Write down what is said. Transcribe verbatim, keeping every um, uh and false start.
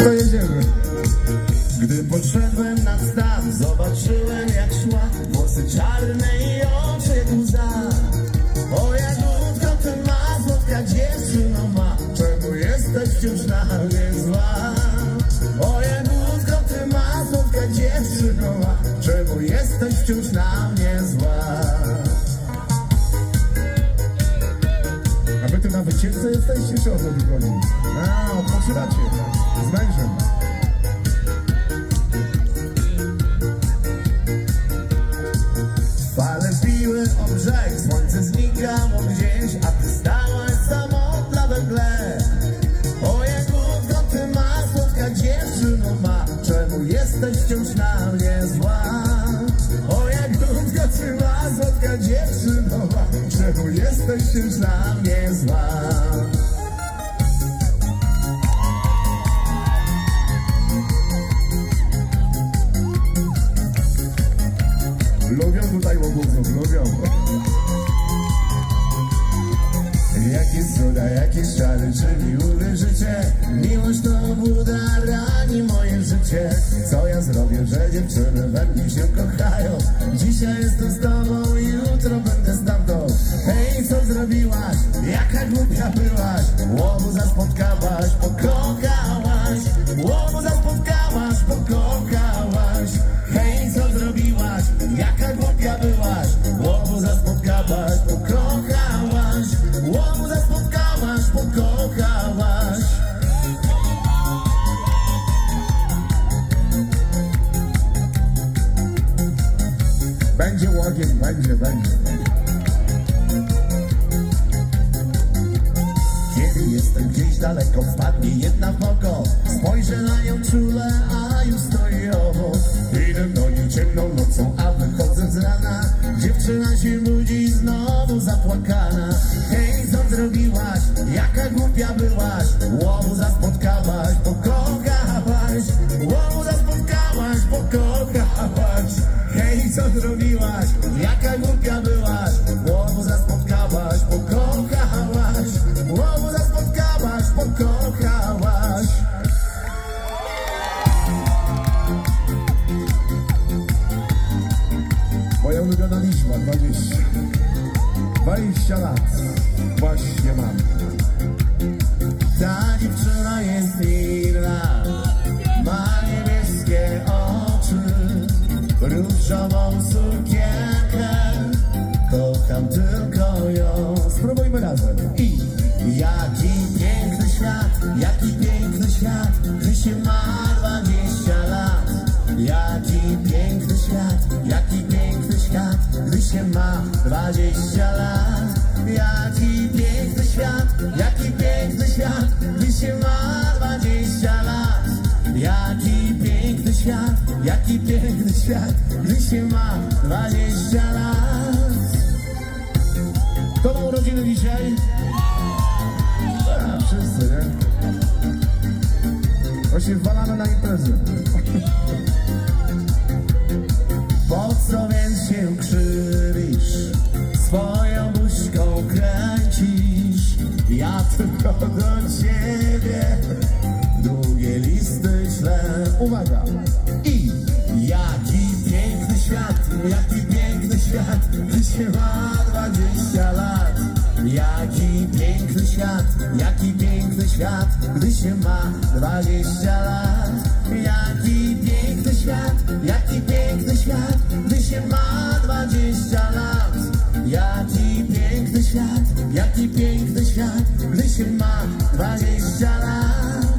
To jedziemy. Gdy podszedłem na staw, zobaczyłem jak szła, włosy czarne i oczy łza. O Jagódko, ty ma, słodka dziewczyno ma, czemu jesteś wciąż na mnie zła? O Jagódko, ty ma, słodka dziewczyno ma, czemu jesteś wciąż na mnie zła? A wy tu na wycieczce jesteście, czy o co tu chodzi? A, odpoczywacie z mężem. Fale biły o brzeg, słońce znikało gdzieś, a ty stałaś samotna we mgle. O Jagódko, ty ma, słodka dziewczyno ma, czemu jesteś wciąż na mnie zła? O Jagódko, ty ma, słodka dziewczyno ma, czemu jesteś wciąż na mnie zła? Lubią tutaj łobuzów, lubią. Jakie cuda, jakie szary, czy miłe życie. Miłość to buda, rani moje życie. Co ja zrobię, że dziewczyny we mnie się kochają? Dzisiaj jestem z tobą, jutro będę z tamtą. Hej, co zrobiłaś? Jaka głupia byłaś? Łobuza spotkałaś, pokochałaś. Łobuza spotkałaś, pokochałaś. Hej, co zrobiłaś? Jaka głupia byłaś? Łobuza spotkałaś, pokochałaś. Łobuza spotkałaś, pokochałaś. Będzie łogień, będzie, będzie. Kiedy jestem gdzieś daleko, wpadnie jedna w oko. Spojrzę na nią czule, a już stoi obok. Idę do niej ciemną nocą, a wychodzę z rana. Dziewczyna się budzi, znowu zapłakana. Hej, co zrobiłaś? Jaka głupia byłaś? Łobuza spotkałaś, pokochałaś. Łobuza spotkałaś, pokochałaś. Hej, co zrobiłaś? Jaka głupia byłaś? Łobuza spotkałaś, pokochałaś. Łobuza spotkałaś, pokochałaś. Moja ulubiona liczba, dwadzieścia. dwadzieścia lat właśnie mam. Ta dziewczyna jest inna, ma niebieskie oczy, różową sukienkę. Kocham tylko ją. Spróbujmy razem. I jaki piękny świat, jaki piękny świat, gdy się ma dwadzieścia lat. Jaki piękny świat, jaki piękny świat, gdy się ma dwadzieścia lat. Jaki piękny świat, jaki piękny świat, gdy się ma dwadzieścia lat. Jaki piękny świat, jaki piękny świat, gdy się ma dwadzieścia lat. Kto ma urodziny dzisiaj? A, wszyscy, nie? Właśnie walamy na imprezy. Po co więc się krzywisz, swoją buźką kręcisz? Ja tylko do ciebie długie listy ślę. Uwaga! I jaki piękny świat, jaki piękny świat, gdy się ma dwadzieścia lat. Jaki piękny świat, jaki piękny świat, gdy się ma dwadzieścia lat. Jaki piękny świat, jaki piękny świat, gdy się ma dwadzieścia lat. Jaki piękny świat, jaki piękny świat, gdy się ma dwadzieścia lat.